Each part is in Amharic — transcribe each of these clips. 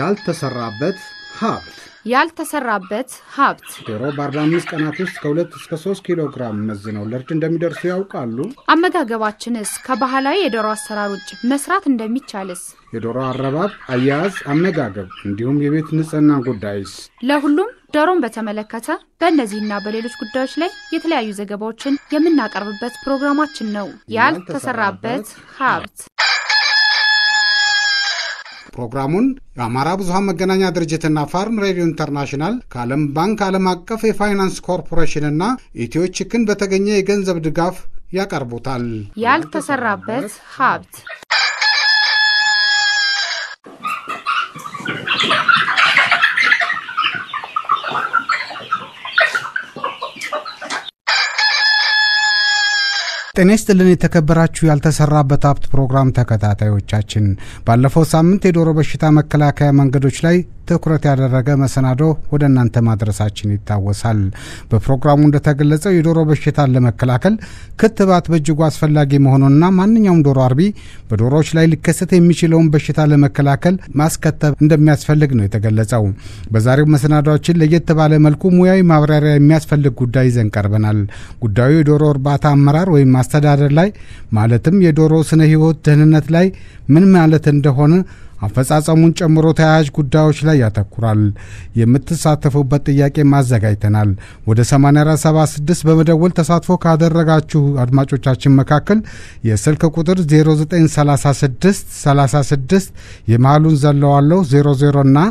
ያልተሰራበት ሀብት ዶሮ በ45 ቀናት ውስጥ ከ2 እስከ 3 ኪሎ ግራም መዝነው ለርድ እንደሚደርሱ ያውቃሉ? አመጋገባችንስ ከባህላዊ የዶሮ አሰራር ውጭ መስራት እንደሚቻልስ? የዶሮ አረባብ፣ አያያዝ፣ አመጋገብ እንዲሁም የቤት ንጽህና ጉዳይስ? ለሁሉም ዶሮን በተመለከተ በእነዚህና በሌሎች ጉዳዮች ላይ የተለያዩ ዘገባዎችን የምናቀርብበት ፕሮግራማችን ነው። ያልተሰራበት ሀብት። ፕሮግራሙን የአማራ ብዙሃን መገናኛ ድርጅትና ፋርም ሬዲዮ ኢንተርናሽናል ከዓለም ባንክ ዓለም አቀፍ የፋይናንስ ኮርፖሬሽንና ኢትዮ ቺክን በተገኘ የገንዘብ ድጋፍ ያቀርቡታል። ያልተሰራበት ሀብት። ጤና ይስጥልን የተከበራችሁ ያልተሰራበት ሀብት ፕሮግራም ተከታታዮቻችን፣ ባለፈው ሳምንት የዶሮ በሽታ መከላከያ መንገዶች ላይ ትኩረት ያደረገ መሰናዶ ወደ እናንተ ማድረሳችን ይታወሳል። በፕሮግራሙ እንደተገለጸው የዶሮ በሽታን ለመከላከል ክትባት በእጅጉ አስፈላጊ መሆኑንና ማንኛውም ዶሮ አርቢ በዶሮዎች ላይ ሊከሰት የሚችለውን በሽታ ለመከላከል ማስከተብ እንደሚያስፈልግ ነው የተገለጸው። በዛሬው መሰናዶአችን ለየት ባለ መልኩ ሙያዊ ማብራሪያ የሚያስፈልግ ጉዳይ ይዘን ቀርበናል። ጉዳዩ የዶሮ እርባታ አመራር ወይም አስተዳደር ላይ ማለትም የዶሮ ስነ ህይወት ደህንነት ላይ ምን ማለት እንደሆነ አፈጻጸሙን ጨምሮ ተያያዥ ጉዳዮች ላይ ያተኩራል። የምትሳተፉበት ጥያቄ ማዘጋጅተናል። ወደ 8476 በመደወል ተሳትፎ ካደረጋችሁ አድማጮቻችን መካከል የስልክ ቁጥር 0936 36 የመሃሉን ዘለዋለው 00 እና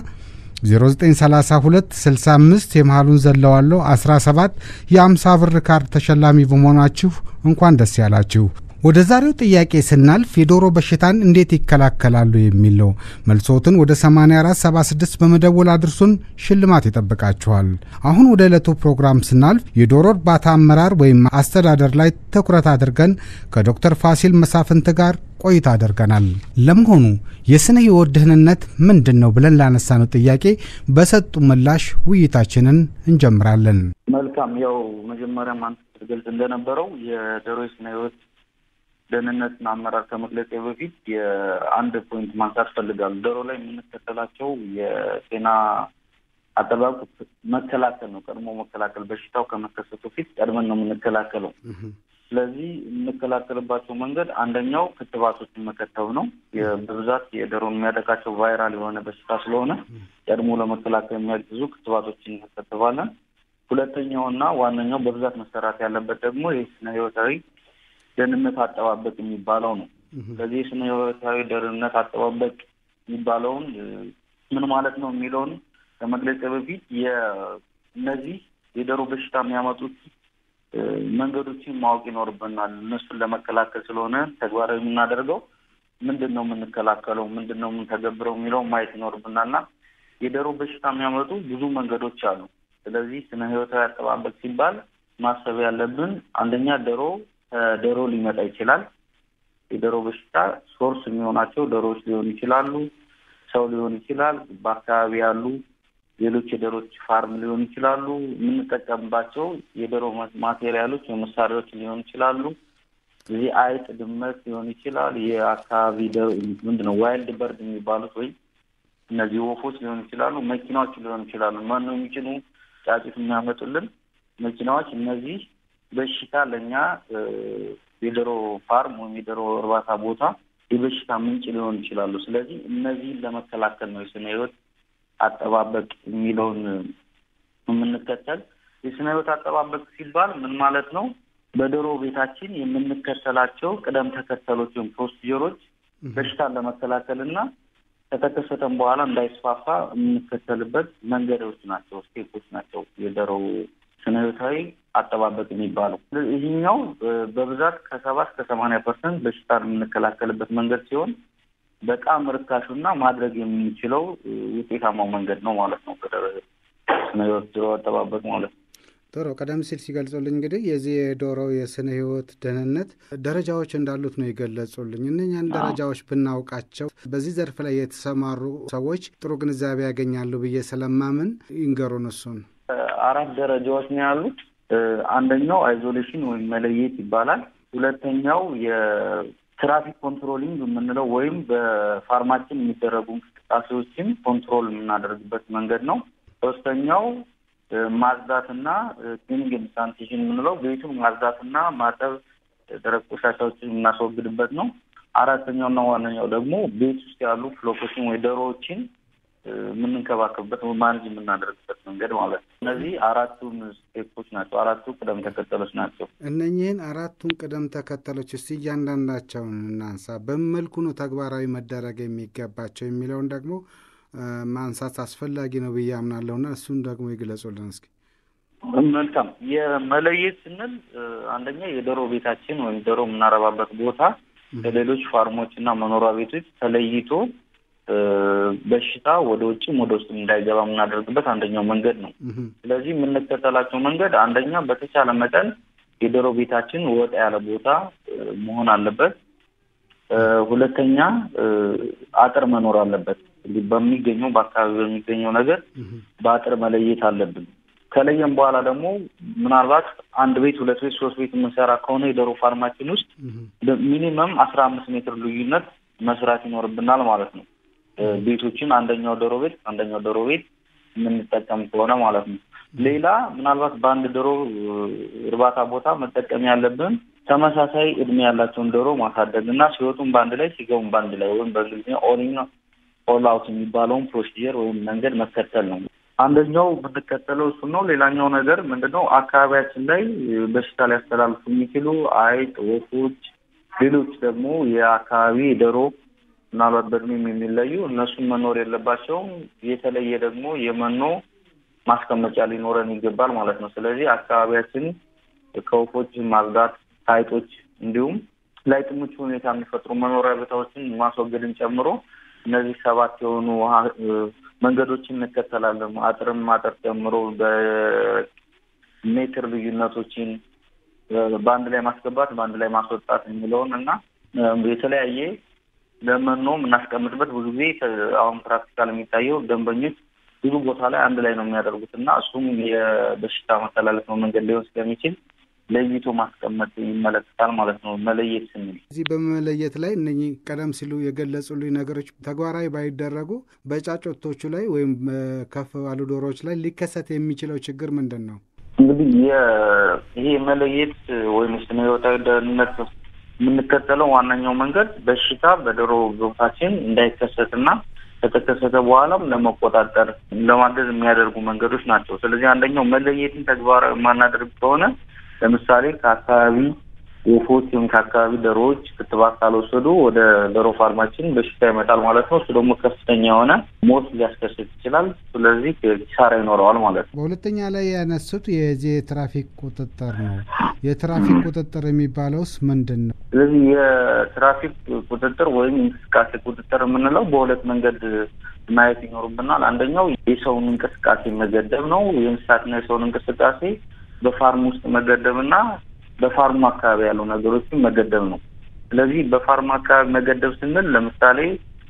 0932 65 የመሃሉን ዘለዋለው 17 የ50 ብር ካርድ ተሸላሚ በመሆናችሁ እንኳን ደስ ያላችሁ። ወደ ዛሬው ጥያቄ ስናልፍ የዶሮ በሽታን እንዴት ይከላከላሉ የሚለው መልሶትን ወደ 8476 በመደወል አድርሱን፣ ሽልማት ይጠብቃችኋል። አሁን ወደ ዕለቱ ፕሮግራም ስናልፍ የዶሮ እርባታ አመራር ወይም አስተዳደር ላይ ትኩረት አድርገን ከዶክተር ፋሲል መሳፍንት ጋር ቆይታ አድርገናል። ለመሆኑ የስነ ህይወት ደህንነት ምንድነው ብለን ላነሳነው ጥያቄ በሰጡ ምላሽ ውይይታችንን እንጀምራለን። መልካም። ያው መጀመሪያ ማንተ ገልጽ እንደነበረው የዶሮ ስነ ህይወት ደህንነትና አመራር ከመግለጽ በፊት የአንድ ፖይንት ማንሳት ፈልጋለሁ። ዶሮ ላይ የምንከተላቸው የጤና አጠባበቅ መከላከል ነው። ቀድሞ መከላከል፣ በሽታው ከመከሰቱ ፊት ቀድመን ነው የምንከላከለው። ስለዚህ የምንከላከልባቸው መንገድ አንደኛው ክትባቶችን መከተብ ነው። በብዛት የዶሮን የሚያጠቃቸው ቫይራል የሆነ በሽታ ስለሆነ ቀድሞ ለመከላከል የሚያግዙ ክትባቶችን እንከተባለን። ሁለተኛውና ዋነኛው በብዛት መሰራት ያለበት ደግሞ የስነ ህይወታዊ ደህንነት አጠባበቅ የሚባለው ነው። ስለዚህ የስነ ህይወታዊ ደህንነት አጠባበቅ የሚባለውን ምን ማለት ነው የሚለውን ከመግለጽ በፊት እነዚህ የዶሮ በሽታ የሚያመጡት መንገዶችን ማወቅ ይኖርብናል። እነሱን ለመከላከል ስለሆነ ተግባራዊ የምናደርገው ምንድነው የምንከላከለው፣ ምንድነው የምንተገብረው የሚለው ማየት ይኖርብናልና የዶሮ በሽታ የሚያመጡ ብዙ መንገዶች አሉ። ስለዚህ ስነ ህይወታዊ አጠባበቅ ሲባል ማሰብ ያለብን አንደኛ ዶሮ ሊመጣ ይችላል። የዶሮ በሽታ ሶርስ የሚሆናቸው ዶሮዎች ሊሆኑ ይችላሉ፣ ሰው ሊሆን ይችላል፣ በአካባቢ ያሉ ሌሎች የዶሮች ፋርም ሊሆኑ ይችላሉ። የምንጠቀምባቸው የዶሮ ማቴሪያሎች መሳሪያዎች ሊሆኑ ይችላሉ። እዚህ አይጥ፣ ድመት ሊሆን ይችላል። የአካባቢ ምንድነው ዋይልድ በርድ የሚባሉት ወይ እነዚህ ወፎች ሊሆኑ ይችላሉ። መኪናዎች ሊሆኑ ይችላሉ። ማነው የሚጭኑ ጫጩት የሚያመጡልን መኪናዎች። እነዚህ በሽታ ለኛ የዶሮ ፋርም ወይም የዶሮ እርባታ ቦታ የበሽታ ምንጭ ሊሆኑ ይችላሉ። ስለዚህ እነዚህን ለመከላከል ነው የስነ ህይወት አጠባበቅ የሚለውን የምንከተል። የስነ ህይወት አጠባበቅ ሲባል ምን ማለት ነው? በዶሮ ቤታችን የምንከተላቸው ቅደም ተከተሎች ወይም ፕሮሲጀሮች በሽታን ለመከላከልና ከተከሰተም በኋላ እንዳይስፋፋ የምንከተልበት መንገዶች ናቸው፣ ስቴፖች ናቸው የዶሮ ስነ ህይወታዊ አጠባበቅ የሚባለው። ይህኛው በብዛት ከ70 እስከ 80% በሽታን የምንከላከልበት መንገድ ሲሆን በጣም ርካሹና ማድረግ የምንችለው ውጤታማው መንገድ ነው ማለት ነው። ስነ ህይወት አጠባበቅ ማለት ነው። ጥሩ። ቀደም ሲል ሲገልጹልኝ እንግዲህ የዚህ የዶሮ የስነ ህይወት ደህንነት ደረጃዎች እንዳሉት ነው የገለጹልኝ። እነኛን ደረጃዎች ብናውቃቸው በዚህ ዘርፍ ላይ የተሰማሩ ሰዎች ጥሩ ግንዛቤ ያገኛሉ ብዬ ስለማምን ይንገሩን እሱን። 4 ደረጃዎች ነው ያሉት። አንደኛው አይዞሌሽን ወይም መለየት ይባላል። ሁለተኛው ትራፊክ ኮንትሮሊንግ የምንለው ወይም በፋርማችን የሚደረጉ እንቅስቃሴዎችን ኮንትሮል የምናደርግበት መንገድ ነው። ሶስተኛው ማጽዳትና ክሊኒንግ ኤንድ ሳኒቴሽን የምንለው ቤቱን ማጽዳትና ማጠብ፣ ደረቅ ቆሻሻዎችን የምናስወግድበት ነው። አራተኛውና ዋነኛው ደግሞ ቤት ውስጥ ያሉ ፍሎኮችን ወይ ዶሮዎችን የምንከባከብበት ማኔጅ የምናደርግበት መንገድ ማለት ነው። እነዚህ አራቱን ስቴፖች ናቸው፣ አራቱ ቅደም ተከተሎች ናቸው። እነኚህን አራቱን ቅደም ተከተሎች እስቲ እያንዳንዳቸውን እናንሳ። በምን መልኩ ነው ተግባራዊ መደረግ የሚገባቸው የሚለውን ደግሞ ማንሳት አስፈላጊ ነው ብዬ አምናለሁና እሱን ደግሞ ይግለጹልን እስኪ። መልካም። የመለየት ስንል አንደኛ የዶሮ ቤታችን ወይም ዶሮ የምናረባበት ቦታ ከሌሎች ፋርሞችና መኖሪያ ቤቶች ተለይቶ በሽታ ወደ ውጭም ወደ ውስጥ እንዳይገባ የምናደርግበት አንደኛው መንገድ ነው። ስለዚህ የምንከተላቸው መንገድ አንደኛ በተቻለ መጠን የዶሮ ቤታችን ወጣ ያለ ቦታ መሆን አለበት። ሁለተኛ አጥር መኖር አለበት። በሚገኘው በአካባቢ በሚገኘው ነገር በአጥር መለየት አለብን። ከለየም በኋላ ደግሞ ምናልባት አንድ ቤት ሁለት ቤት ሶስት ቤት የምንሰራ ከሆነ የዶሮ ፋርማችን ውስጥ ሚኒመም 15 ሜትር ልዩነት መስራት ይኖርብናል ማለት ነው። ቤቶችን አንደኛው ዶሮ ቤት የምንጠቀም ከሆነ ማለት ነው። ሌላ ምናልባት በአንድ ዶሮ እርባታ ቦታ መጠቀም ያለብን ተመሳሳይ እድሜ ያላቸውን ዶሮ ማሳደግና ሲወጡም በአንድ ላይ ሲገቡም በአንድ ላይ ወይም በእንግሊዝኛ ኦል አውት የሚባለውን ፕሮሲጀር ወይም መንገድ መከተል ነው። አንደኛው ብንከተለው እሱ ነው። ሌላኛው ነገር ምንድነው? አካባቢያችን ላይ በሽታ ሊያስተላልፉ የሚችሉ አይጥ፣ ወፎች፣ ሌሎች ደግሞ የአካባቢ ዶሮ ምናልባት በእድሜም የሚለዩ እነሱን መኖር የለባቸውም። የተለየ ደግሞ የመኖ ማስቀመጫ ሊኖረን ይገባል ማለት ነው። ስለዚህ አካባቢያችን ከወፎች ማጽዳት፣ አይጦች እንዲሁም ለአይጥ ምቹ ሁኔታ የሚፈጥሩ መኖሪያ ቦታዎችን ማስወገድን ጨምሮ እነዚህ 7 የሆኑ መንገዶችን እንከተላለን። አጥርም ማጠር ጨምሮ በሜትር ልዩነቶችን በአንድ ላይ ማስገባት በአንድ ላይ ማስወጣት የሚለውን እና የተለያየ ለመኖ የምናስቀምጥበት ብዙ ጊዜ አሁን ፕራክቲካል የሚታየው ደንበኞች ብዙ ቦታ ላይ አንድ ላይ ነው የሚያደርጉት እና እሱም የበሽታ መተላለፍ መንገድ ሊሆን ስለሚችል ለይቶ ማስቀመጥ ይመለከታል ማለት ነው። መለየት ስንል እዚህ በመለየት ላይ እነኚህ ቀደም ሲሉ የገለጹልኝ ነገሮች ተግባራዊ ባይደረጉ በጫጩቶቹ ላይ ወይም ከፍ ባሉ ዶሮዎች ላይ ሊከሰት የሚችለው ችግር ምንድን ነው? እንግዲህ ይሄ መለየት ወይም ስነ ህይወታዊ ደህንነት የምንከተለው ዋናኛው መንገድ በሽታ በዶሮ ግብታችን እንዳይከሰትና ከተከሰተ በኋላም ለመቆጣጠር ለማገዝ የሚያደርጉ መንገዶች ናቸው። ስለዚህ አንደኛው መለየትን ተግባራዊ ማናደርግ ከሆነ ለምሳሌ ከአካባቢ ወፎች ወይም ከአካባቢ ዶሮዎች ክትባት ካልወሰዱ ወደ ዶሮ ፋርማችን በሽታ ይመጣል ማለት ነው። እሱ ደግሞ ከፍተኛ የሆነ ሞት ሊያስከስት ይችላል። ስለዚህ ኪሳራ ይኖረዋል ማለት ነው። በሁለተኛ ላይ ያነሱት የዚህ የትራፊክ ቁጥጥር ነው። የትራፊክ ቁጥጥር የሚባለውስ ምንድን ነው? ስለዚህ የትራፊክ ቁጥጥር ወይም እንቅስቃሴ ቁጥጥር የምንለው በሁለት መንገድ ማየት ይኖርብናል። አንደኛው የሰውን እንቅስቃሴ መገደብ ነው። የእንስሳትና የሰውን እንቅስቃሴ በፋርም ውስጥ መገደብና በፋርሙ አካባቢ ያሉ ነገሮችን መገደብ ነው። ስለዚህ በፋርም አካባቢ መገደብ ስንል ለምሳሌ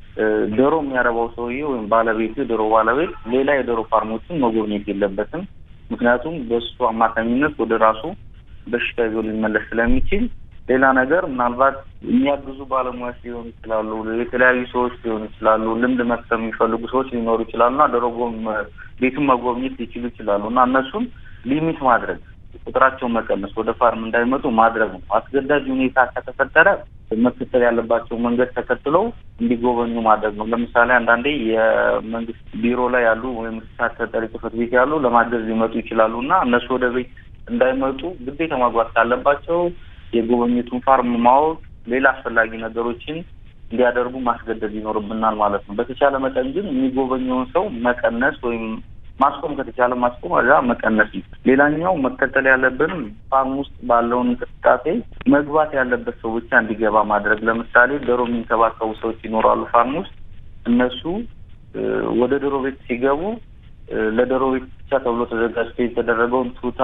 ዶሮ የሚያረባው ሰውዬ ወይም ባለቤቱ ዶሮ ባለቤት ሌላ የዶሮ ፋርሞችን መጎብኘት የለበትም። ምክንያቱም በሱ አማካኝነት ወደ ራሱ በሽታ ይዞ ሊመለስ ስለሚችል። ሌላ ነገር ምናልባት የሚያግዙ ባለሙያዎች ሊሆኑ ይችላሉ፣ የተለያዩ ሰዎች ሊሆኑ ይችላሉ፣ ልምድ መቅሰም የሚፈልጉ ሰዎች ሊኖሩ ይችላሉና ዶሮ ቤቱን መጎብኘት ሊችሉ ይችላሉና እነሱን ሊሚት ማድረግ ቁጥራቸው መቀነስ ወደ ፋርም እንዳይመጡ ማድረግ ነው። አስገዳጅ ሁኔታ ከተፈጠረ መከተል ያለባቸው መንገድ ተከትለው እንዲጎበኙ ማድረግ ነው። ለምሳሌ አንዳንዴ የመንግስት ቢሮ ላይ ያሉ ወይም እንስሳት ተጠሪ ጽሕፈት ቤት ያሉ ለማገዝ ሊመጡ ይችላሉና እነሱ ወደ ቤት እንዳይመጡ ግዴታ ማግባት ካለባቸው የጎበኙትን ፋርም ማወቅ፣ ሌላ አስፈላጊ ነገሮችን እንዲያደርጉ ማስገደድ ይኖርብናል ማለት ነው። በተቻለ መጠን ግን የሚጎበኘውን ሰው መቀነስ ወይም ማስቆም ከተቻለ ማስቆም አዛ መቀነስ። ሌላኛው መከተል ያለብን ፋርም ውስጥ ባለው እንቅስቃሴ መግባት ያለበት ሰው ብቻ እንዲገባ ማድረግ። ለምሳሌ ዶሮ የሚንከባከቡ ሰዎች ይኖራሉ ፋርም ውስጥ። እነሱ ወደ ዶሮ ቤት ሲገቡ ለዶሮ ቤት ብቻ ተብሎ ተዘጋጅቶ የተደረገውን ቱታ፣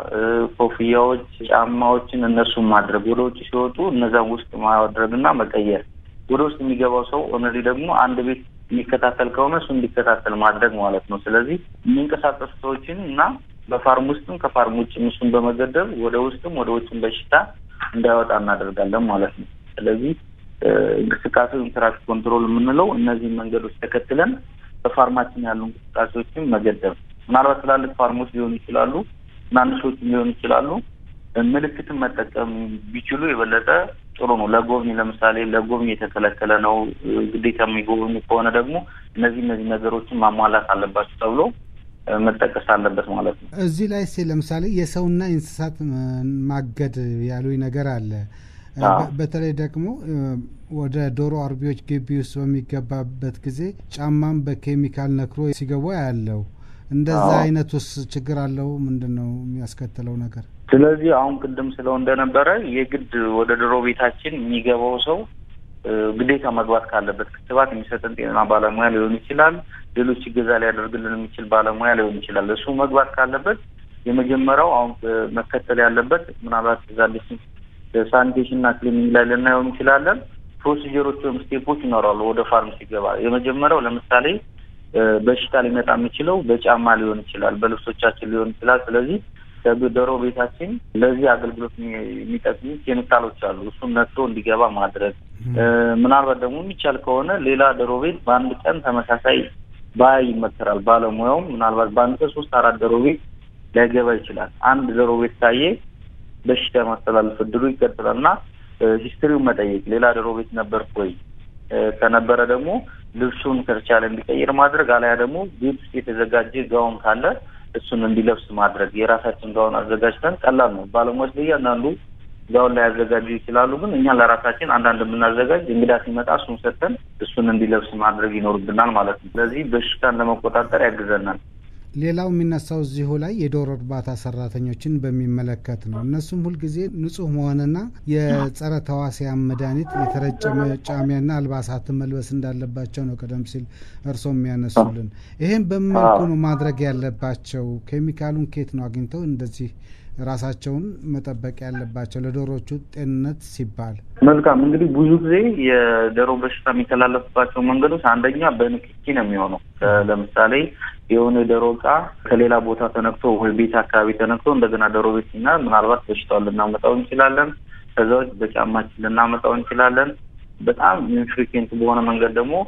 ኮፍያዎች፣ ጫማዎችን እነሱን ማድረግ፣ ወደ ውጭ ሲወጡ እነዛን ውስጥ ማድረግና መቀየር። ወደ ውስጥ የሚገባው ሰው ኦነሪ ደግሞ አንድ ቤት የሚከታተል ከሆነ እሱ እንዲከታተል ማድረግ ማለት ነው። ስለዚህ የሚንቀሳቀሱ ሰዎችን እና በፋርም ውስጥም ከፋርም ውጭ እሱን በመገደብ ወደ ውስጥም ወደ ውጭም በሽታ እንዳይወጣ እናደርጋለን ማለት ነው። ስለዚህ እንቅስቃሴውን ትራክ ኮንትሮል የምንለው እነዚህ መንገዶች ተከትለን በፋርማችን ያሉ እንቅስቃሴዎችን መገደብ ምናልባት ትላልቅ ፋርሞች ሊሆኑ ይችላሉ ትናንሾች ሊሆኑ ይችላሉ ምልክትን መጠቀም ቢችሉ የበለጠ ጥሩ ነው ለጎብኝ ለምሳሌ ለጎብኝ የተከለከለ ነው ግዴታ የሚጎብኝ ከሆነ ደግሞ እነዚህ ነገሮችን ማሟላት አለባቸው ተብሎ መጠቀስ አለበት ማለት ነው እዚህ ላይ ለምሳሌ የሰውና እንስሳት ማገድ ያሉኝ ነገር አለ በተለይ ደግሞ ወደ ዶሮ አርቢዎች ግቢ ውስጥ በሚገባበት ጊዜ ጫማም በኬሚካል ነክሮ ሲገቡ ያለው እንደዛ አይነቱስ ችግር አለው ምንድነው የሚያስከትለው ነገር ስለዚህ አሁን ቅድም ስለው እንደነበረ የግድ ወደ ዶሮ ቤታችን የሚገባው ሰው ግዴታ መግባት ካለበት ክትባት የሚሰጠን ጤና ባለሙያ ሊሆን ይችላል ሌሎች ይገዛ ሊያደርግልን የሚችል ባለሙያ ሊሆን ይችላል እሱ መግባት ካለበት የመጀመሪያው አሁን መከተል ያለበት ምናልባት ዛልሽ ሳኒቴሽንና ክሊኒንግ ላይ ልናየው እንችላለን ፕሮሲጀሮች ወይም ስቴፖች ይኖራሉ ወደ ፋርም ሲገባ የመጀመሪያው ለምሳሌ በሽታ ሊመጣ የሚችለው በጫማ ሊሆን ይችላል በልብሶቻችን ሊሆን ይችላል ስለዚህ ዶሮ ቤታችን ለዚህ አገልግሎት የሚጠቅሙ ኬሚካሎች አሉ እሱን ነጥቶ እንዲገባ ማድረግ ምናልባት ደግሞ የሚቻል ከሆነ ሌላ ዶሮ ቤት በአንድ ቀን ተመሳሳይ ባይ ይመከራል ባለሙያው ምናልባት በአንድ 3-4 ዶሮ ቤት ሊገባ ይችላል አንድ ዶሮ ቤት ታየ በሽታ ማስተላለፍ ድሩ ይቀጥላልና ሂስትሪው መጠየቅ ሌላ ዶሮ ቤት ነበር ቆይ ከነበረ ደግሞ ልብሱን ከርቻለ እንዲቀይር ማድረግ አለያ ደግሞ ቤት ውስጥ የተዘጋጀ ጋውን ካለ እሱን እንዲለብስ ማድረግ የራሳችን ጋውን አዘጋጅተን ቀላል ነው ባለሙያዎች ለያንዳንዱ ጋውን ላይ ያዘጋጁ ይችላሉ ግን እኛ ለራሳችን አንዳንድ የምናዘጋጅ እንግዳ ሲመጣ እሱን ሰጥተን እሱን እንዲለብስ ማድረግ ይኖርብናል ማለት ነው ስለዚህ በሽታን ለመቆጣጠር ያግዘናል ሌላው የሚነሳው እዚሁ ላይ የዶሮ እርባታ ሰራተኞችን በሚመለከት ነው እነሱም ሁሉ ጊዜ ንጹህ መሆንና የጸረ ተዋሲያን መድኃኒት የተረጨ ጫማና አልባሳት መልበስ እንዳለባቸው ነው ቀደም ሲል እርሶም ያነሱልን ይሄን በመልኩ ነው ማድረግ ያለባቸው ኬሚካሉን ከየት ነው አግኝተው እንደዚህ ራሳቸውን መጠበቅ ያለባቸው ለዶሮቹ ጤንነት ሲባል መልካም እንግዲህ ብዙ ጊዜ የዶሮ በሽታ የሚተላለፍባቸው መንገዶች አንደኛ በንክኪ ነው የሚሆነው ለምሳሌ የሆነ ዶሮ ዕቃ ከሌላ ቦታ ተነክቶ ወይ ቤት አካባቢ ተነክቶ እንደገና ዶሮ ቤትና ምናልባት በሽታው ልናመጣው እንችላለን ከዛው በጫማችን ልናመጣው እንችላለን በጣም ኢንፍሪኩዌንት በሆነ መንገድ ደግሞ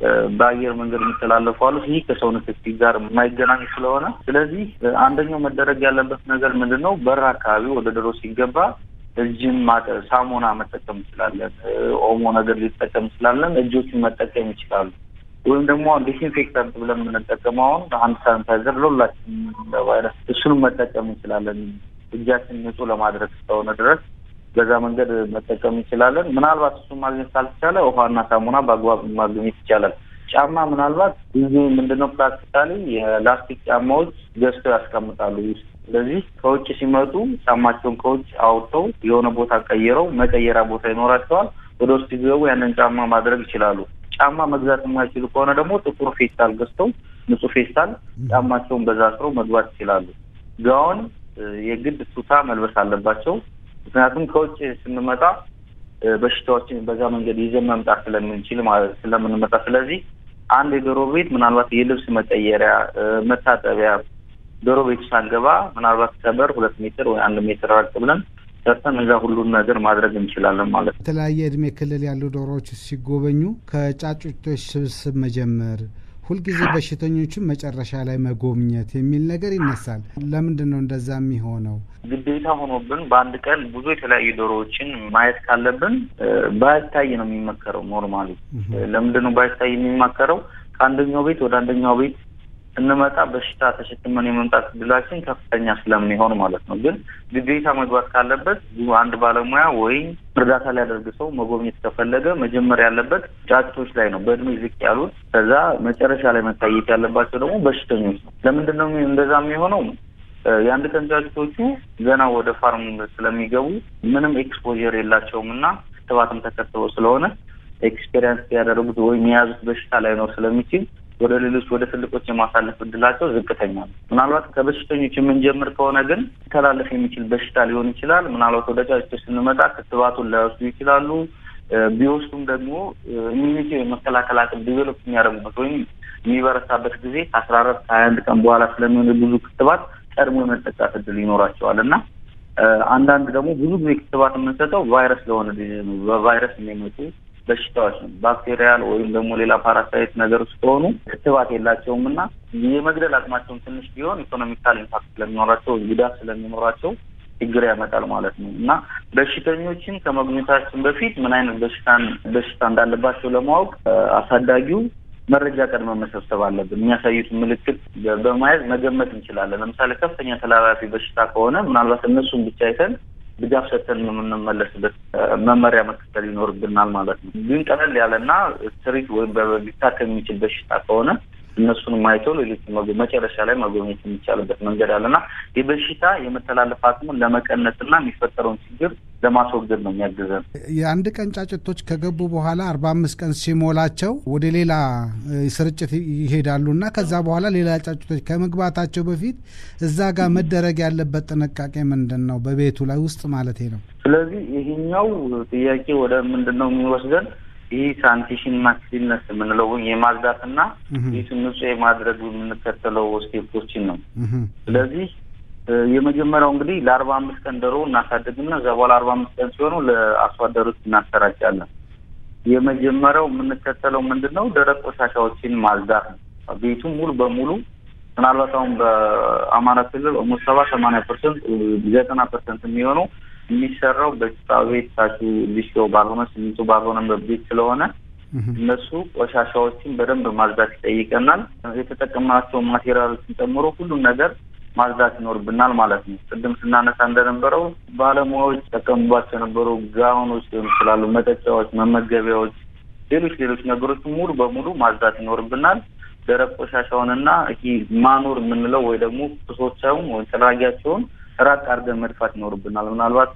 በአየር መንገድ የሚተላለፉ አሉ ይህ ከሰው ንክኪ ጋር የማይገናኝ ስለሆነ ስለዚህ አንደኛው መደረግ ያለበት ነገር ምንድነው በር አካባቢ ወደ ዶሮ ሲገባ እጅን ሳሙና መጠቀም ይችላለን ኦሞ ነገር ሊጠቀም ይችላለን እጆችን መጠቀም ይችላሉ ወይም ደግሞ ዲስኢንፌክታንት ብለን የምንጠቀመው አንድ ሳኒታይዘር ለሁላችን ለቫይረስ እሱን መጠቀም እንችላለን እጃችን ንጹህ ለማድረግ ስለሆነ ድረስ በዛ መንገድ መጠቀም እንችላለን ምናልባት እሱ ማግኘት ካልቻለ ውሃና ሳሙና በአግባቡ ማግኘት ይቻላል ጫማ ምናልባት ብዙ ምንድነው ፕራክቲካሊ የላስቲክ ጫማዎች ገዝተው ያስቀምጣሉ ስለዚህ ከውጭ ሲመጡ ጫማቸውን ከውጭ አውጥተው የሆነ ቦታ ቀይረው መቀየራ ቦታ ይኖራቸዋል ወደ ውስጥ ሲገቡ ያንን ጫማ ማድረግ ይችላሉ ጫማ መግዛት የማይችሉ ከሆነ ደግሞ ጥቁር ፌስታል ገዝተው ንጹህ ፌስታል ጫማቸውን በዛ አስረው መግባት ይችላሉ ጋውን የግድ ቱታ መልበስ አለባቸው ምክንያቱም ከውጭ ስንመጣ በሽታዎችን በዛ መንገድ ይዘን መምጣት ስለምንችል ማለት ስለምንመጣ ስለዚህ አንድ የዶሮ ቤት ምናልባት የልብስ መቀየሪያ መታጠቢያ ዶሮ ቤት ሳንገባ ምናልባት ከበር 2 ሜትር ወይ 1 ሜትር ራቅ ብለን ሰርተን እዛ ሁሉን ነገር ማድረግ እንችላለን ማለት ነው የተለያየ እድሜ ክልል ያሉ ዶሮዎች ሲጎበኙ ከጫጩቶች ስብስብ መጀመር ሁልጊዜ በሽተኞችን መጨረሻ ላይ መጎብኘት የሚል ነገር ይነሳል ለምንድን ነው እንደዛ የሚሆነው ግዴታ ሆኖብን በአንድ ቀን ብዙ የተለያዩ ዶሮዎችን ማየት ካለብን ባይታይ ነው የሚመከረው ኖርማሊ ለምንድን ነው ባይታይ የሚመከረው ከአንደኛው ቤት ወደ አንደኛው ቤት እንመጣ በሽታ ተሸክመን የመምጣት ድላችን ከፍተኛ ስለሚሆን ማለት ነው ግን ግዴታ መግባት ካለበት አንድ ባለሙያ ወይ እርዳታ ሊያደርግ ሰው መጎብኘት ከፈለገ መጀመሪያ ያለበት ጫጩቶች ላይ ነው በእድሜ ዝቅ ያሉት ከዛ መጨረሻ ላይ መታየት ያለባቸው ደግሞ በሽተኞች ነው ለምንድን ነው እንደዛ የሚሆነው የአንድ ቀን ጫጩቶቹ ገና ወደ ፋርም ስለሚገቡ ምንም ኤክስፖዠር የላቸውምና ክትባትም ተከትበው ስለሆነ ኤክስፒሪየንስ ያደረጉት ወይ የሚያዙት በሽታ ላይ ነው ስለሚችል ወደ ሌሎች ወደ ትልቆች የማሳለፍ እድላቸው ዝቅተኛ ነው ምናልባት ከበሽተኞች የምንጀምር ከሆነ ግን ተላልፍ የሚችል በሽታ ሊሆን ይችላል ምናልባት ወደ ጫጩቶች ስንመጣ ክትባቱን ላይወስዱ ይችላሉ ቢወስዱም ደግሞ ኢሚኒቲ መከላከል አቅም ዲቨሎፕ የሚያደርጉበት ወይም የሚበረታበት ጊዜ 14-21 ቀን በኋላ ስለሚሆን ብዙ ክትባት ቀድሞ የመጠቃት እድል ይኖራቸዋልና አንዳንድ ደግሞ ብዙ ጊዜ ክትባት የምንሰጠው ቫይረስ ለሆነ በቫይረስ የሚመጡ በሽታዎች ባክቴሪያል ወይም ደግሞ ሌላ ፓራሳይት ነገር ስለሆኑ ክትባት የላቸውምና የመግደል አቅማቸው ትንሽ ቢሆን ኢኮኖሚካል ኢምፓክት ስለሚኖራቸው ጉዳት ስለሚኖራቸው ችግር ያመጣል ማለት ነው እና በሽተኞችን ከመግኘታችን በፊት ምን አይነት በሽታ እንዳለባቸው ለማወቅ አሳዳጊው መረጃ ቀድሞ መሰብሰብ አለብን። የሚያሳዩት ምልክት በማየት መገመት እንችላለን። ለምሳሌ ከፍተኛ ተላላፊ በሽታ ከሆነ ምናልባት እነሱን ብቻ አይተን ድጋፍ ሰጥተን የምንመለስበት መመሪያ መከተል ይኖርብናል ማለት ነው። ግን ቀለል ያለና ስትሪት ወይም በሊታከም የሚችል በሽታ ከሆነ እነሱን ማይተው ሌሎች መጨረሻ ላይ ማጎብኘት የሚቻልበት መንገድ አለና የበሽታ የመተላለፍ አቅሙን ለመቀነስና የሚፈጠረውን ችግር ለማስወገድ ነው የሚያግዘን። የአንድ ቀን ጫጭቶች ከገቡ በኋላ 45 ቀን ሲሞላቸው ወደ ሌላ ስርጭት ይሄዳሉና ከዛ በኋላ ሌላ ጫጭቶች ከመግባታቸው በፊት እዛ ጋር መደረግ ያለበት ጥንቃቄ ምንድነው? በቤቱ ላይ ውስጥ ማለት ነው። ስለዚህ ይሄኛው ጥያቄ ወደ ምንድነው የሚወስደን? ይህ ሳኒቴሽን ማክሲነስ የምንለው የማጽዳትና ቤቱን ንጹህ የማድረግ የምንከተለው ስቴፖችን ነው። ስለዚህ የመጀመሪያው እንግዲህ ለ45 ቀን ዶሮ እናሳድግና እዛ በኋላ 45 ቀን ሲሆኑ ለአርሶ አደሮች እናሰራጫለን። የመጀመሪያው የምንከተለው ምንድነው? ደረቅ ቆሻሻዎችን ማጽዳት ነው። ቤቱን ሙሉ በሙሉ ምናልባት አሁን በአማራ ክልል 70-80% 90% የሚሆነው የሚሰራው በጭቃ ቤት ታቹ ሊሾ ባልሆነ ሲሚንቶ ባልሆነ ቤት ስለሆነ እነሱ ቆሻሻዎችን በደንብ ማጽዳት ይጠይቀናል። የተጠቀምናቸው ማቴሪያሎችን ጨምሮ ሁሉም ነገር ማጽዳት ይኖርብናል ማለት ነው። ቅድም ስናነሳ እንደነበረው ባለሙያዎች ተጠቀሙባቸው የነበሩ ጋውኖች ሊሆኑ ይችላሉ፣ መጠጫዎች፣ መመገቢያዎች፣ ሌሎች ነገሮች ሙሉ በሙሉ ማጽዳት ይኖርብናል። ደረቅ ቆሻሻውንና ማኖር የምንለው ወይ ደግሞ ቁሶቻውን ወይ ተራጊያቸውን ራቅ አድርገን መድፋት ይኖርብናል። ምናልባት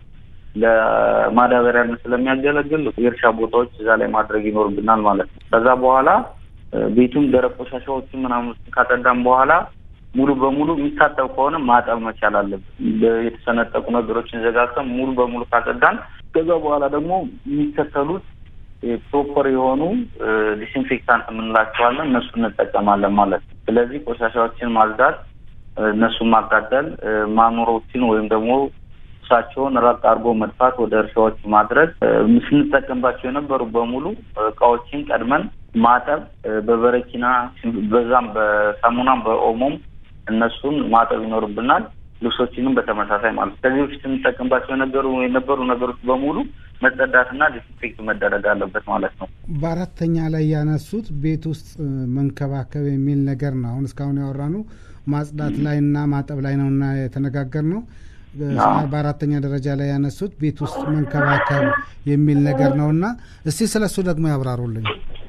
ለማዳበሪያነት ስለሚያገለግል የእርሻ ቦታዎች እዛ ላይ ማድረግ ይኖርብናል ማለት ነው። ከዛ በኋላ ቤቱን ደረቅ ቆሻሻዎችን ምናምን ካጸዳን በኋላ ሙሉ በሙሉ የሚታጠብ ከሆነ ማጠብ መቻል አለብን። የተሰነጠቁ ነገሮችን ዘጋግተን ሙሉ በሙሉ ካጸዳን ከዛ በኋላ ደግሞ የሚከተሉት ፕሮፐር የሆኑ ዲስኢንፌክታንት የምንላቸዋለን እነሱን እንጠቀማለን ማለት ነው። ስለዚህ ቆሻሻዎችን ማጽዳት፣ እነሱን ማቃጠል፣ ማኖሮችን ወይም ደግሞ እሳቸውን ራቅ አድርጎ መድፋት፣ ወደ እርሻዎች ማድረግ፣ ስንጠቀምባቸው የነበሩ በሙሉ እቃዎችን ቀድመን ማጠብ፣ በበረኪና በዛም በሳሙናም በኦሞም እነሱን ማጠብ ይኖርብናል። ልብሶችንም በተመሳሳይ ማለት ከዚህ በፊት ስንጠቀምባቸው የነበሩ ነገሮች በሙሉ መጸዳትና ዲስኢንፌክት መደረግ አለበት ማለት ነው። በአራተኛ ላይ ያነሱት ቤት ውስጥ መንከባከብ የሚል ነገር ነው። አሁን እስካሁን ያወራነው ማጽዳት ላይና ማጠብ ላይ ነውና የተነጋገርነው። በአራተኛ ደረጃ ላይ ያነሱት ቤት ውስጥ መንከባከብ የሚል ነገር ነውና እስቲ ስለሱ ደግሞ ያብራሩልኝ።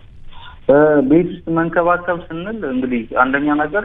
ቤት ውስጥ መንከባከብ ስንል እንግዲህ አንደኛ ነገር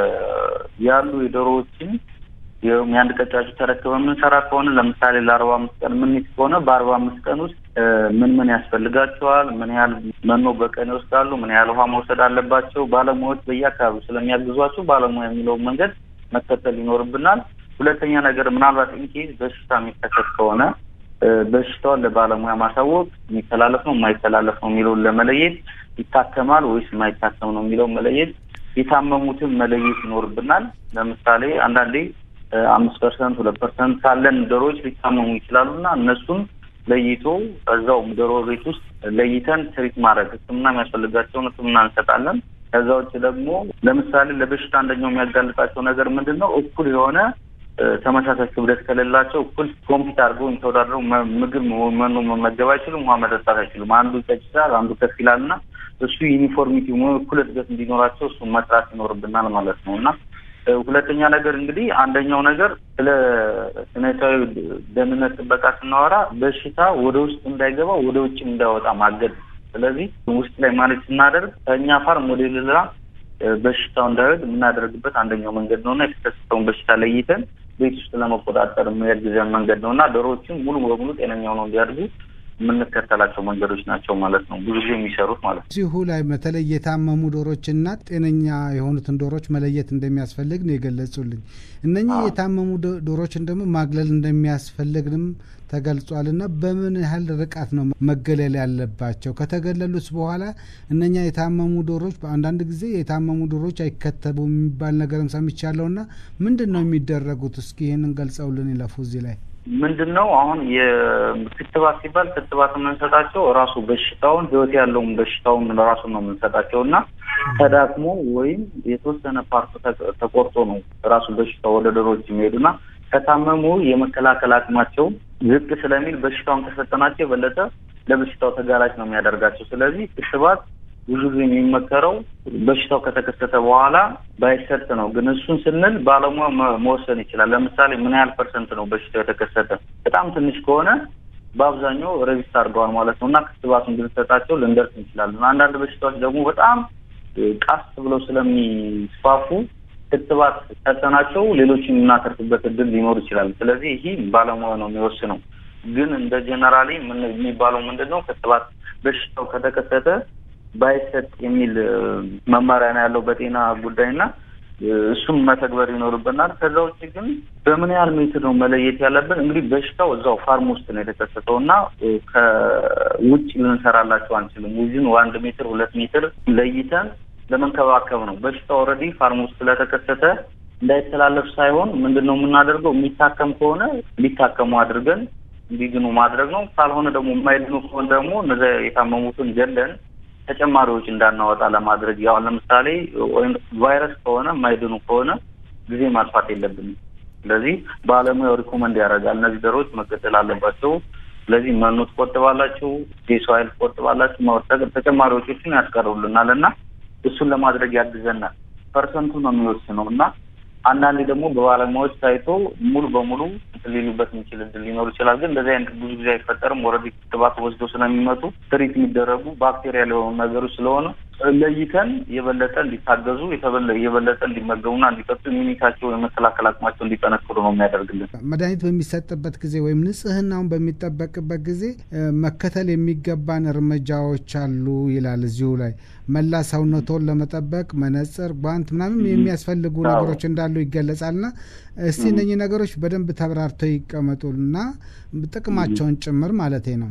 ያሉ የዶሮዎችን የአንድ ቀጫጭ ተረክበን የምንሰራ ከሆነ ለምሳሌ ለ45 ቀን የምንይዝ ከሆነ በ45 ቀን ውስጥ ምን ያስፈልጋቸዋል፣ ምን ያህል መኖ በቀን ይወስዳሉ፣ ምን ያህል ውሃ መውሰድ አለባቸው፣ ባለሙያዎች በየአካባቢው ስለሚያግዟቸው ባለሙያ የሚለውን መንገድ መከተል ይኖርብናል። ሁለተኛ ነገር ምናልባት ኢንኬዝ በሽታ የሚከሰት ከሆነ በሽታውን ለባለሙያ ማሳወቅ፣ የሚተላለፍ ነው የማይተላለፍ ነው የሚለውን ለመለየት፣ ይታከማል ወይስ የማይታከም ነው የሚለውን መለየት፣ የታመሙትን መለየት ይኖርብናል። ለምሳሌ አንዳንዴ 5% 2% ካለን ዶሮዎች ሊታመሙ ይችላሉና እነሱን ለይቶ እዛው ዶሮ ቤት ውስጥ ለይተን ትሪት ማድረግ ሕክምና የሚያስፈልጋቸውን ሕክምና እንሰጣለን። ከዛ ውጭ ደግሞ ለምሳሌ ለበሽታ አንደኛው የሚያጋልጣቸው ነገር ምንድነው? እኩል የሆነ ተመሳሳይ ክብደት ከሌላቸው እኩል ኮምፒት አድርገው ተወዳድረው ምግብ መኖ መመገብ አይችሉም፣ ውሃ መጠጣት አይችሉም። አንዱ ይቀጭሳል፣ አንዱ ከፍ ይላልና እሱ ዩኒፎርሚቲ እኩል እድገት እንዲኖራቸው እሱ መስራት ይኖርብናል ማለት ነውና ሁለተኛ ነገር እንግዲህ አንደኛው ነገር ስለ ስነታዊ ደህንነት ጥበቃ ስናወራ በሽታ ወደ ውስጥ እንዳይገባ ወደ ውጭ እንዳይወጣ ማገድ። ስለዚህ ውስጥ ላይ ማለት ስናደርግ ከኛ ፋርም ወደ ሌላ በሽታው እንዳይወጣ የምናደርግበት አንደኛው መንገድ ነውና የተከሰተውን በሽታ ለይተን ቤት ውስጥ ለመቆጣጠር የሚያግዘን መንገድ ነውና ዶሮዎችን ሙሉ በሙሉ ጤነኛ ሆነው እንዲያድጉ የምንከተላቸው መንገዶች ናቸው ማለት ነው። ብዙ ጊዜ የሚሰሩት ማለት ነው። እዚሁ ላይ በተለይ የታመሙ ዶሮችና ጤነኛ የሆኑትን ዶሮች መለየት እንደሚያስፈልግ ነው የገለጹልኝ። እነኚህ የታመሙ ዶሮችን ደግሞ ማግለል እንደሚያስፈልግም ተገልጿልና በምን ያህል ርቀት ነው መገለል ያለባቸው? ከተገለሉት በኋላ እነኛ የታመሙ ዶሮች በአንዳንድ ጊዜ የታመሙ ዶሮች አይከተቡም የሚባል ነገርም ሰምቻለሁና ምንድነው የሚደረጉት? እስኪ ይሄንን ገልጸውልን ይለፉ እዚህ ላይ። ምንድነው አሁን የክትባት ሲባል ክትባት የምንሰጣቸው ራሱ በሽታውን ህይወት ያለውን በሽታውን ራሱ ነው የምንሰጣቸውና ተዳክሞ ወይም የተወሰነ ፓርት ተቆርጦ ነው ራሱ በሽታው ወደ ዶሮዎች የሚሄዱና ከታመሙ የመከላከል አቅማቸው ዝቅ ስለሚል በሽታውን ከሰጠናቸው የበለጠ ለበሽታው ተጋላጭ ነው የሚያደርጋቸው። ስለዚህ ክትባት ብዙ ጊዜ የሚመከረው በሽታው ከተከሰተ በኋላ ባይሰጥ ነው። ግን እሱን ስንል ባለሙያ መወሰን ይችላል። ለምሳሌ ምን ያህል ፐርሰንት ነው በሽታው የተከሰተ? በጣም ትንሽ ከሆነ በአብዛኛው ሬጂስተር አድርገዋል ማለት ነውና ክትባቱን ብንሰጣቸው ልንደርስ እንችላለን። አንዳንድ በሽታዎች ደግሞ በጣም ቃስ ብለው ስለሚስፋፉ ክትባት ሰጠናቸው ሌሎችን እናተርፍበት እድል ሊኖር ይችላል። ስለዚህ ይሄ ባለሙያ ነው የሚወስነው። ግን እንደ ጀነራሊ ምን የሚባለው ምንድነው ክትባት በሽታው ከተከሰተ ባይሰጥ የሚል መመሪያ ነው ያለው በጤና ጉዳይና እሱም መተግበር ይኖርብናል። ከዛ ውጪ ግን በምን ያህል ሜትር ነው መለየት ያለብን? እንግዲህ በሽታው እዛው ፋርም ውስጥ ነው የተከሰተውና ከውጭ ልንሰራላቸው አንችልም። ወይም 1 ሜትር 2 ሜትር ለይተን ለመንከባከብ ነው። በሽታው ኦልሬዲ ፋርም ውስጥ ስለተከሰተ እንዳይተላለፍ ሳይሆን ምንድነው የምናደርገው? የሚታከም ከሆነ ሊታከሙ አድርገን እንዲድኑ ማድረግ ነው። ካልሆነ ደግሞ የማይድኑ ከሆነ ደግሞ እነዛ የታመሙትን ገለን ተጨማሪዎች እንዳናወጣ ለማድረግ ያው ለምሳሌ ቫይረስ ከሆነ የማይድኑ ከሆነ ጊዜ ማጥፋት የለብንም። ስለዚህ ባለሙያው ሪኮመንድ ያደርጋል እነዚህ ዶሮዎች መገደል አለባቸው። ስለዚህ መኖ ትቆጥባላችሁ፣ ዲሶይል ትቆጥባላችሁ፣ ተጨማሪዎችን ያስቀሩልናልና እሱን ለማድረግ ያግዘናል። ፐርሰንቱ ነው የሚወስነውና አንዳንዴ ደግሞ በባለሙያዎች ታይቶ ሙሉ በሙሉ ሊሉበት የሚችል እድል ሊኖር ይችላል። ግን እንደዚህ አይነት ብዙ ጊዜ አይፈጠርም። ኦልሬዲ ክትባት ወስደው ስለሚመጡ ትሪት የሚደረጉ ባክቴሪያል የሆኑ ነገሮች ስለሆነ ለይተን የበለጠ እንዲታገዙ የበለጠ እንዲመገቡና እንዲጠጡ ኢሚኒቲያቸው የመከላከል አቅማቸው እንዲጠነክሩ ነው የሚያደርግልን። መድኃኒት በሚሰጥበት ጊዜ ወይም ንጽህናውን በሚጠበቅበት ጊዜ መከተል የሚገባን እርምጃዎች አሉ ይላል እዚሁ ላይ። መላ ሰውነቶን ለመጠበቅ መነጽር፣ ጓንት ምናምን የሚያስፈልጉ ነገሮች እንዳሉ ይገለጻልና እስቲ እነኚህ ነገሮች በደንብ ተብራርተው ይቀመጡልና ጥቅማቸውን ጭምር ማለቴ ነው።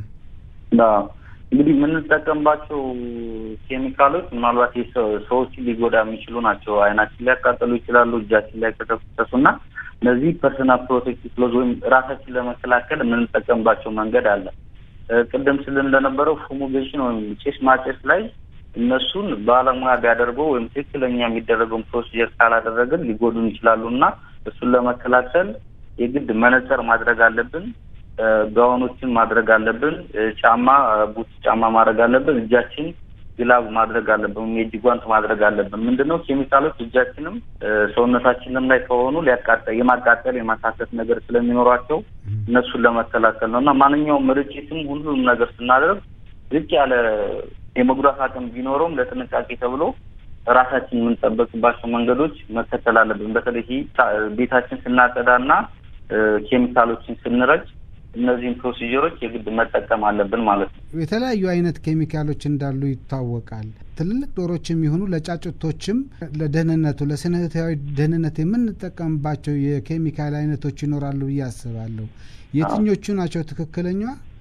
እንግዲህ የምንጠቀምባቸው ኬሚካሎች ምናልባት ሰዎችን ሊጎዳ የሚችሉ ናቸው። አይናችን ሊያቃጥሉ ይችላሉ፣ እጃችን ላይ ከተፈሰሱና እነዚህ ፐርሰናል ፕሮቴክቲቭ ክሎዝ ወይም ራሳችን ለመከላከል የምንጠቀምባቸው መንገድ አለ። ቅድም ስል እንደነበረው ፉሙጌሽን ወይም ጭስ ማጨስ ላይ እነሱን ባለሙያ ቢያደርገው ወይም ትክክለኛ የሚደረገውን ፕሮሲጀር ካላደረግን ሊጎዱን ይችላሉና እሱን ለመከላከል የግድ መነጽር ማድረግ አለብን፣ ጋውኖችን ማድረግ አለብን፣ ጫማ ቡት ጫማ ማድረግ አለብን፣ እጃችን ግላብ ማድረግ አለብን፣ የእጅ ጓንት ማድረግ አለብን። ምንድነው ኬሚካሎች እጃችንም ሰውነታችንም ላይ ከሆኑ የማቃጠል የማሳከክ ነገር ስለሚኖራቸው እነሱን ለመከላከል ነውና ማንኛውም ርጭትም ሁሉም ነገር ስናደርግ ዝቅ ያለ የመጉዳት አቅም ቢኖረውም ለጥንቃቄ ተብሎ ራሳችን የምንጠብቅባቸው መንገዶች መከተል አለብን። በተለይ ቤታችን ስናጸዳና ኬሚካሎችን ስንረጭ እነዚህን ፕሮሲጀሮች የግድ መጠቀም አለብን ማለት ነው። የተለያዩ አይነት ኬሚካሎች እንዳሉ ይታወቃል። ትልልቅ ዶሮችም ይሁኑ ለጫጩቶችም ለደህንነቱ ለስነህይወታዊ ደህንነት የምንጠቀምባቸው የኬሚካል አይነቶች ይኖራሉ ብዬ አስባለሁ። የትኞቹ ናቸው ትክክለኛ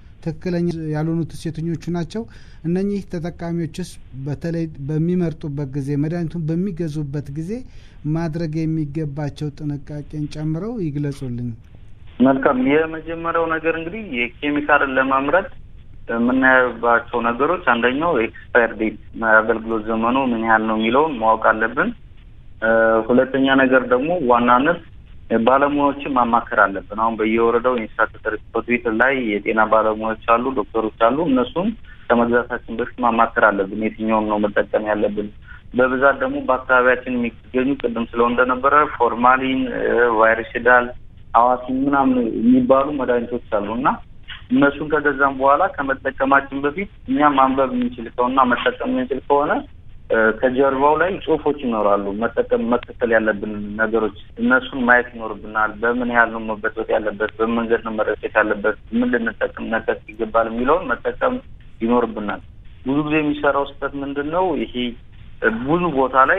ያልሆኑት የትኞቹ ናቸው? እነኚህ ተጠቃሚዎችስ በተለይ በሚመርጡበት ጊዜ መድኃኒቱን በሚገዙበት ጊዜ ማድረግ የሚገባቸው ጥንቃቄን ጨምረው ይግለጹልኝ። መልካም። የመጀመሪያው ነገር እንግዲህ የኬሚካልን ለማምረት የምናየባቸው ነገሮች አንደኛው ኤክስፓየር ዴት አገልግሎት ዘመኑ ምን ያህል ነው የሚለውን ማወቅ አለብን። ሁለተኛ ነገር ደግሞ ዋናነት ባለሙያዎችን ማማከር አለብን። አሁን በየወረዳው ኢንስታትዩት ሪፖርት ላይ የጤና ባለሙያዎች አሉ፣ ዶክተሮች አሉ። እነሱም ከመግዛታችን በፊት ማማከር አለብን የትኛውን ነው መጠቀም ያለብን። በብዛት ደግሞ በአካባቢያችን የሚገኙ ቅድም ስለው እንደነበረ ፎርማሊን፣ ቫይረሲዳል፣ አዋሲን ምናምን የሚባሉ መድኃኒቶች አሉና እነሱን ከገዛም በኋላ ከመጠቀማችን በፊት እኛ ማንበብ የምንችል ከሆነና መጠቀም የምንችል ከሆነ ከጀርባው ላይ ጽሁፎች ይኖራሉ። መከተል ያለብን ነገሮች እነሱን ማየት ይኖርብናል። በምን ያህል ነው መበጥበጥ ያለበት፣ በምን መንገድ ነው መረጨት ያለበት፣ ምን ልንጠቀም ይገባል የሚለውን መጠቀም ይኖርብናል። ብዙ ጊዜ የሚሰራው ስህተት ምንድነው? ይሄ ብዙ ቦታ ላይ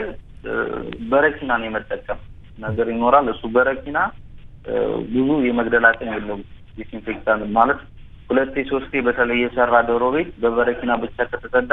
በረኪናን የመጠቀም ነገር ይኖራል። እሱ በረኪና ብዙ የመግደል አቅም የለውም። ዲስኢንፌክታንት ማለት 2-3 በተለይ የሰራ ዶሮ ቤት በበረኪና ብቻ ከተጸዳ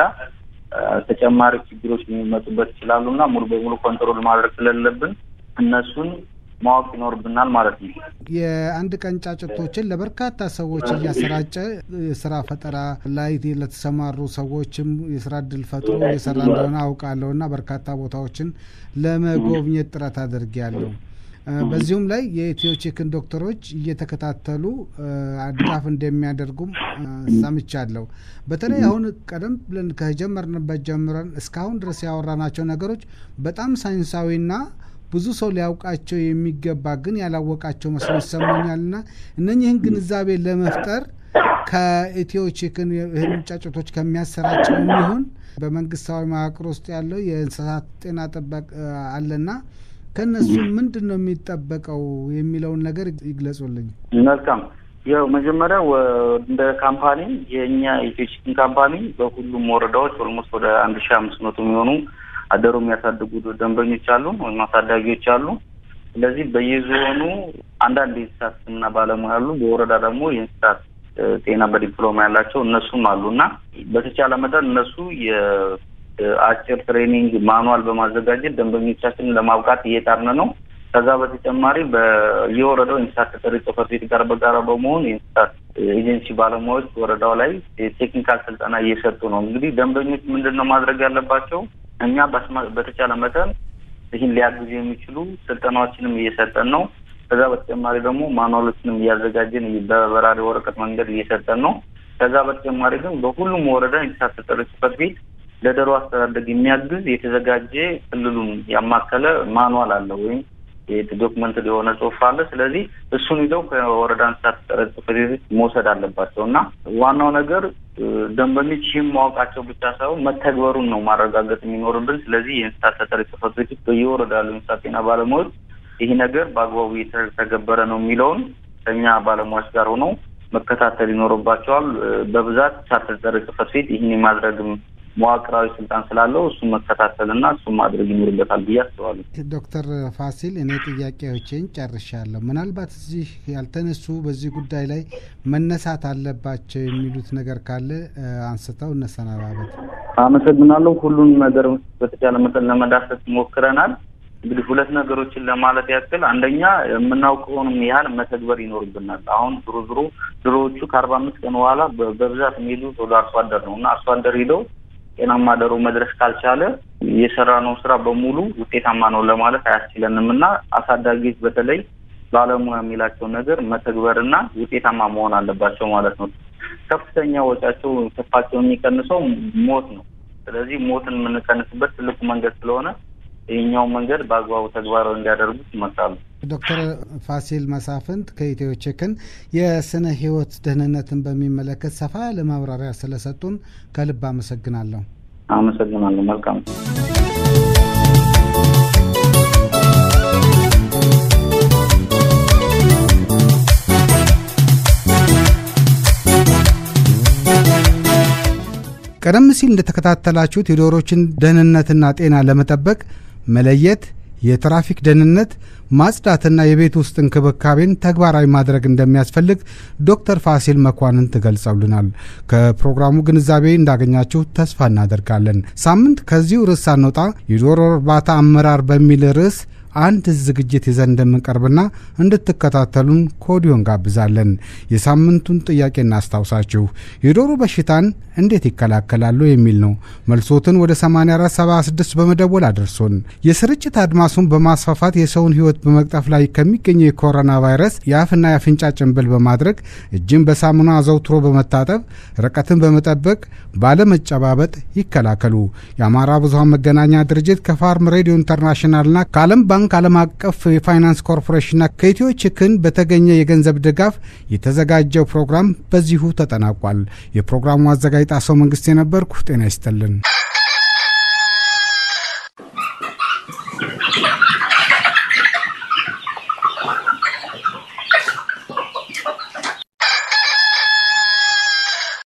ተጨማሪ ችግሮች ሊመጡበት ይችላሉና ሙሉ በሙሉ ኮንትሮል ማድረግ ስለሌለብን እነሱን ማወቅ ይኖርብናል ማለት ነው። የአንድ ቀን ጫጭቶችን ለበርካታ ሰዎች እያሰራጨ ስራ ፈጠራ ላይ ለተሰማሩ ሰዎችም የስራ እድል ፈጥሮ የሰራ እንደሆነ አውቃለሁና በርካታ ቦታዎችን ለመጎብኘት ጥረት አድርጌያለሁ። በዚሁም ላይ የኢትዮቼክን ዶክተሮች እየተከታተሉ ድጋፍ እንደሚያደርጉም ሰምቻለሁ። በተለይ አሁን ቀደም ብለን ከጀመርንበት ጀምረን እስካሁን ድረስ ያወራናቸው ነገሮች በጣም ሳይንሳዊና ብዙ ሰው ሊያውቃቸው የሚገባ ግን ያላወቃቸው መስሎ ይሰማኛልና እነኚህን ግንዛቤ ለመፍጠር ከኢትዮቼክን ጫጩቶች ከሚያሰራጨው ይሁን በመንግስታዊ ማዕቀፍ ውስጥ ያለው የእንሰሳት ጤና ጥበቃ አለና ከነሱ ምንድነው የሚጠበቀው የሚለውን ነገር ይግለጹልኝ። መልካም። ያው መጀመሪያ እንደ ካምፓኒ የኛ ኢትዮቼክን ካምፓኒ በሁሉም ወረዳዎች ኦልሞስት ወደ 1500 የሚሆኑ አደሩ የሚያሳድጉ ደንበኞች አሉ ወይ ማሳዳጊዎች አሉ። ስለዚህ በየዞኑ አንዳንድ የእንስሳትና ባለሙያ አሉ። በወረዳ ደግሞ የእንስሳት ጤና በዲፕሎማ ያላቸው እነሱም አሉና በተቻለ መጠን እነሱ የአጭር ትሬኒንግ ማኑዋል በማዘጋጀት ደንበኞቻችንን ለማብቃት እየጣርን ነው። ከዛ በተጨማሪ በየወረዳው የእንስሳት ተጠሪ ጽሕፈት ቤት ጋር በጋራ በመሆን የእንስሳት ኤጀንሲ ባለሙያዎች ወረዳው ላይ ቴክኒካል ስልጠና እየሰጡ ነው። እንግዲህ ደንበኞች ምንድነው ማድረግ ያለባቸው? እኛ በተቻለ መጠን ይህን ሊያግዙ የሚችሉ ስልጠናዎችንም እየሰጠን ነው። ከዛ በተጨማሪ ደግሞ ማኑዋሎችንም እያዘጋጀን በበራሪ ወረቀት መንገድ እየሰጠን ነው። ከዛ በተጨማሪ ግን በሁሉም ወረዳ የእንስሳት ተጠሪ ጽሕፈት ቤት ለዶሮ አስተዳደግ የሚያግዝ የተዘጋጀ ክልሉን ያማከለ ማኑዋል አለ ወይም ዶክመንት የሆነ ጽሑፍ አለ። ስለዚህ እሱን ይዘው ከወረዳ እንስሳት ተጠሪ ጽሕፈት ቤት መውሰድ አለባቸውና ዋናው ነገር ደንበኞች ማወቃቸው ብቻ ሳይሆን መተግበሩን ነው ማረጋገጥ የሚኖርብን። ስለዚህ የእንስሳት ተጠሪ ጽሕፈት ቤት በየወረዳው ያሉ እንስሳት ጤና ባለሙያዎች ይሄ ነገር በአግባቡ እየተገበረ ነው የሚለውን ከኛ ባለሙያዎች ጋር ሆነው መከታተል ይኖርባቸዋል። በብዛት እንስሳት ተጠሪ ጽሕፈት ቤት ይህን የማድረግም መዋቅራዊ ስልጣን ስላለው እሱ መከታተልና እሱ ማድረግ ይኖርበታል ብዬ አስባለሁ። ዶክተር ፋሲል እኔ ጥያቄዎችን ጨርሻለሁ። ምናልባት እዚህ ያልተነሱ በዚህ ጉዳይ ላይ መነሳት አለባቸው የሚሉት ነገር ካለ አንስተው እነሰናባበት። አመሰግናለሁ። ሁሉን ነገር በተቻለ መጠን ለመዳሰስ ሞክረናል። እንግዲህ ሁለት ነገሮችን ለማለት ያክል አንደኛ የምናውቀውንም ያህል መተግበር ይኖርብናል። አሁን ድሮዎቹ ከ45 ቀን በኋላ በብዛት የሚሄዱት ወደ አርሶ አደር ነውና አርሶ አደር ሄደው ጤናማ ዶሮ መድረስ ካልቻለ የሰራነው ስራ በሙሉ ውጤታማ ነው ለማለት አያስችለንምና አሳዳጊዎች በተለይ ባለሙያ የሚላቸው ነገር መተግበርና ውጤታማ መሆን አለባቸው ማለት ነው። ከፍተኛ ወጫቸው ተፋቸው የሚቀንሰው ሞት ነው። ስለዚህ ሞትን የምንቀንስበት ትልቁ መንገድ ስለሆነ ይሄኛው መንገድ በአግባቡ ተግባራዊ እንዲያደርጉት ይመጣሉ። ዶክተር ፋሲል መሳፍንት ከኢትዮቼክን የስነ ህይወት ደህንነትን በሚመለከት ሰፋ ያለ ማብራሪያ ስለሰጡን ከልብ አመሰግናለሁ። አመሰግናለሁ። መልካም። ቀደም ሲል እንደተከታተላችሁት የዶሮችን ደህንነትና ጤና ለመጠበቅ መለየት፣ የትራፊክ ደህንነት ማጽዳትና የቤት ውስጥ እንክብካቤን ተግባራዊ ማድረግ እንደሚያስፈልግ ዶክተር ፋሲል መኳንንት ገልጸውልናል። ከፕሮግራሙ ግንዛቤ እንዳገኛችሁ ተስፋ እናደርጋለን። ሳምንት ከዚሁ ርዕስ ሳንወጣ የዶሮ እርባታ አመራር በሚል ርዕስ አንድ ዝግጅት ይዘን እንደምንቀርብና እንድትከታተሉን ከወዲሁ እንጋብዛለን። የሳምንቱን ጥያቄ እናስታውሳችሁ። የዶሮ በሽታን እንዴት ይከላከላሉ የሚል ነው። መልሶትን ወደ 8476 በመደወል አድርሶን። የስርጭት አድማሱን በማስፋፋት የሰውን ህይወት በመቅጠፍ ላይ ከሚገኘው የኮሮና ቫይረስ የአፍና የአፍንጫ ጭንብል በማድረግ እጅን በሳሙና አዘውትሮ በመታጠብ ርቀትን በመጠበቅ ባለመጨባበጥ ይከላከሉ። የአማራ ብዙሃን መገናኛ ድርጅት ከፋርም ሬዲዮ ኢንተርናሽናልና ከዓለም ባንክ ዓለም አቀፍ የፋይናንስ ኮርፖሬሽንና ከኢትዮቼክን በተገኘ የገንዘብ ድጋፍ የተዘጋጀው ፕሮግራም በዚሁ ተጠናቋል። የፕሮግራሙ አዘጋጅ ጣሰው መንግስት የነበርኩ። ጤና ይስጥልን።